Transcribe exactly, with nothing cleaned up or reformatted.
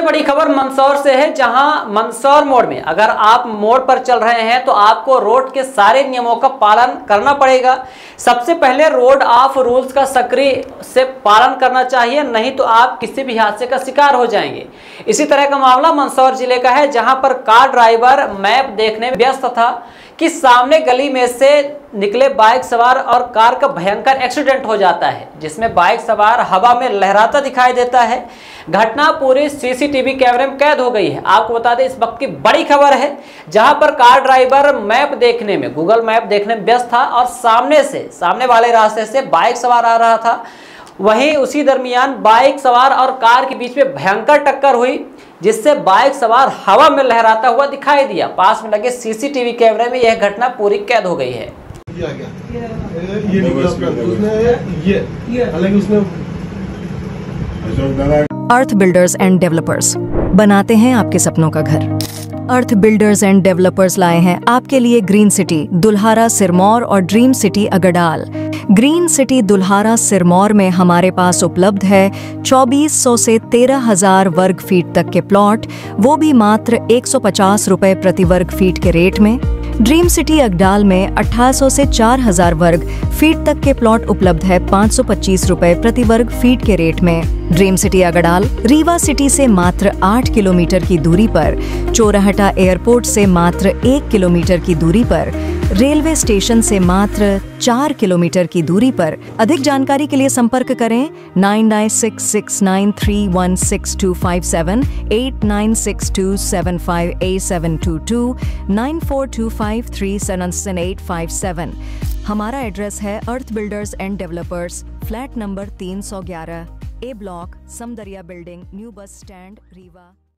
बड़ी खबर मंदसौर से है, जहां मंदसौर मोड़ में अगर आप मोड़ पर चल रहे हैं तो आपको रोड के सारे नियमों का पालन करना पड़ेगा। सबसे पहले रोड ऑफ रूल्स का सक्रिय से पालन करना चाहिए, नहीं तो आप किसी भी हादसे का शिकार हो जाएंगे। इसी तरह का मामला मंदसौर जिले का है, जहां पर कार ड्राइवर मैप देखने में व्यस्त था कि सामने गली में से निकले बाइक सवार और कार का भयंकर एक्सीडेंट हो जाता है, जिसमें बाइक सवार हवा में लहराता दिखाई देता है। घटना पूरी सीसीटीवी कैमरे में कैद हो गई है। आपको बता दें, इस वक्त की बड़ी खबर है, जहां पर कार ड्राइवर मैप देखने में गूगल मैप देखने में व्यस्त था और सामने से सामने वाले रास्ते से बाइक सवार आ रहा था। वहीं उसी दरमियान बाइक सवार और कार के बीच में भयंकर टक्कर हुई, जिससे बाइक सवार हवा में लहराता हुआ दिखाई दिया। पास में लगे सीसीटीवी कैमरे में यह घटना पूरी कैद हो गई है। ये आ गया, ये निकला उसने, ये हालांकि उसने अर्थ बिल्डर्स एंड डेवलपर्स बनाते हैं आपके सपनों का घर। अर्थ बिल्डर्स एंड डेवलपर्स लाए हैं आपके लिए ग्रीन सिटी दुल्हारा सिरमौर और ड्रीम सिटी अगडाल। ग्रीन सिटी दुल्हारा सिरमौर में हमारे पास उपलब्ध है चौबीस सौ से तेरह हजार वर्ग फीट तक के प्लॉट, वो भी मात्र एक सौ पचास रुपए प्रति वर्ग फीट के रेट में। ड्रीम सिटी अगडाल में अठारह सौ से चार हजार वर्ग फीट तक के प्लॉट उपलब्ध है पाँच सौ पच्चीस रुपए प्रति वर्ग फीट के रेट में। ड्रीम सिटी अगडाल रीवा सिटी से मात्र आठ किलोमीटर की दूरी पर, चोराहटा एयरपोर्ट से मात्र एक किलोमीटर की दूरी पर, रेलवे स्टेशन से मात्र चार किलोमीटर की दूरी पर। अधिक जानकारी के लिए संपर्क करें nine nine six six nine three one six two five seven, eight nine six two seven five eight seven two two, nine four two five three seven eight five seven. हमारा एड्रेस है earth builders and developers, flat number तीन सौ ग्यारह, A block, Samdariya building, new bus stand, Rewa.